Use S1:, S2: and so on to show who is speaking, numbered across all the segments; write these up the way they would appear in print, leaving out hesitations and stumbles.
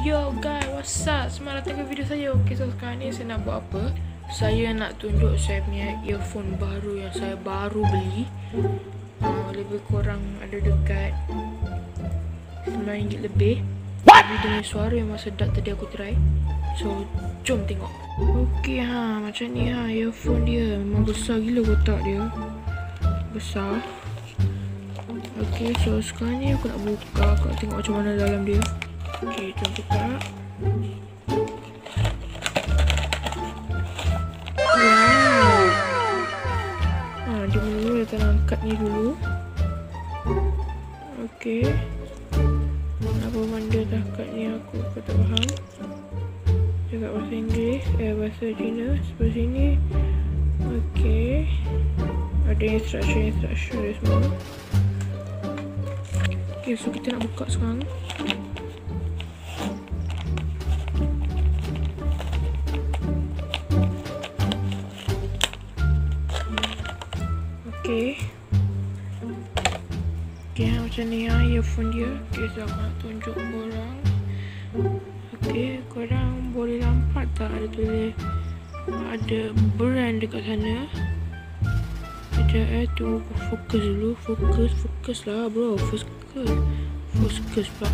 S1: Yo guys, what's up? Selamat datang ke video saya. Okay, so sekarang ni saya nak buat apa? Saya nak tunjuk saya punya earphone baru yang saya baru beli. Lebih kurang ada dekat RM9 lebih. Tapi dengan suara yang memang sedap tadi aku try. So, jom tengok. Okay macam ni earphone dia. Memang besar gila kotak dia. Besar. Okay, so sekarang ni aku nak buka. Aku nak tengok macam mana dalam dia. Okay, jom buka. Wow. Dia mula datang angkat ni dulu. Okay. Apa benda dah kat ni aku tak faham. Cakap bahasa Inggeris, bahasa Cina sebelah sini. Okay. Ada instruction dia semua. Okay, so kita nak buka sekarang. Okay, macam ni earphone dia. Okay, so aku nak tunjuk korang. Okay, korang boleh nampak tak ada tulis, ada brand dekat sana. Sekejap tunggu aku fokus dulu. Fokus lah bro. Fokus pula.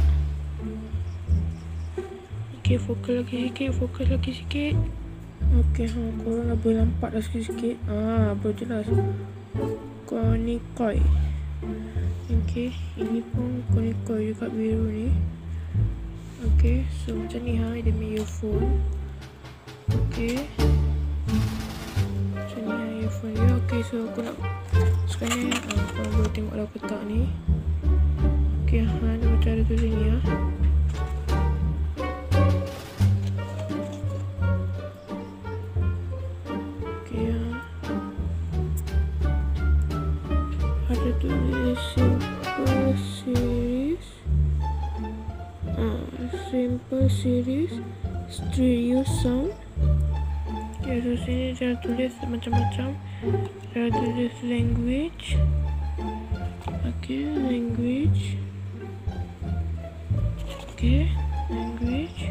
S1: Okay, fokus lagi sikit. Okay, korang dah boleh nampak dah sikit-sikit. Baru jelas. Konikoi. Okay, ini pun Konikoi juga biru ni. Okay, so macam ni dia punya earphone. Okay, macam ni earphone dia. Okay, so aku nak sekarang ni korang boleh tengok lah kotak ni. Okay, dia macam ada tulis ni ada tulis Simple Series Stereo Sound. Okay, so sini dia tulis macam-macam. Dia tulis language. Okay, language. Okay, language.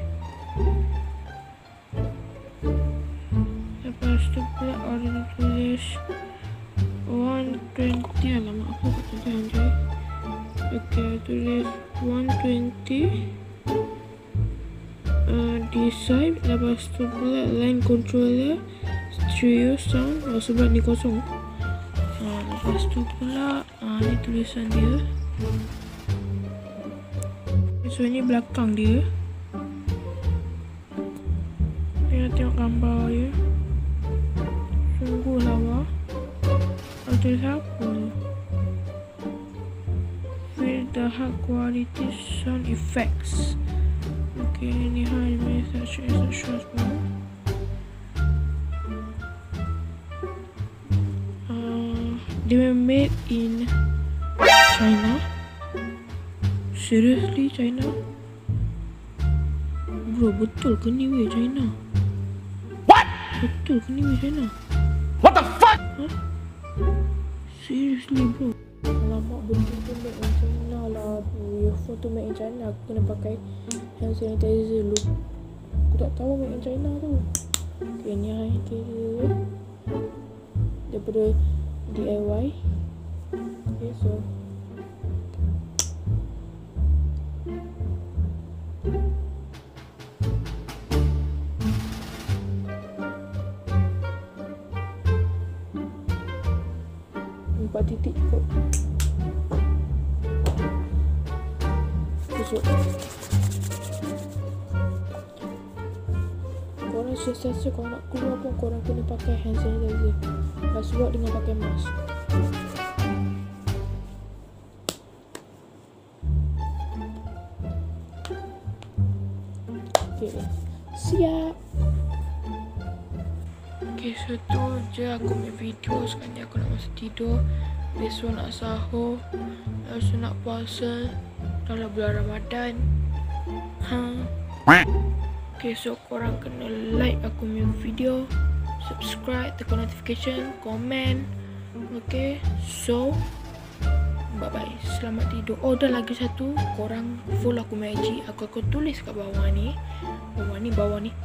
S1: Lepas tu pula ada tulis 120. Alamak, apa kat tulis Android. Okay, tulis 120 decide. Lepas tu pula line controller stereo sound. Sebab ni kosong. Lepas tu pula ni tulisan dia. So ni belakang dia. Tengok gambar dia. Sungguh lawa. Tulis apa? Feel the high quality sound effects. Okay, ni message semua. Dia made in China. Seriously, China? Bro, betul ke ni weh China? What? Betul ke ni weh China? What the fuck? Seriously bro. Alamak, benda tu made in China lah. Earphone tu made in China. Aku kena pakai hand sanitizer dulu. Aku tak tahu made in China tu. Okay, ni dia daripada DIY. Okay, so empat titik kot. Kusuk. Korang sesiasa kalau nak keluar pun korang kena pakai hand sanitizer. Sebab dengan pakai mask. Okay, siap. Okay, so tu je aku punya video. Sekarang ni aku nak masuk tidur. Besok nak sahur. Besok nak puasa dalam bulan Ramadan. Okay, so korang kena like aku punya video, subscribe, tekan notification, komen. Okay, so Bye-bye. Selamat tidur. Oh, dan lagi satu. Korang follow aku IG. Aku tulis kat bawah ni. Bawah ni.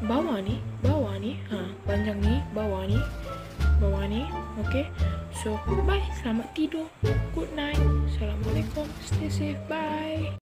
S1: Panjang ni. Bawah ni. Okay. So, bye. Selamat tidur. Good night. Assalamualaikum. Stay safe. Bye.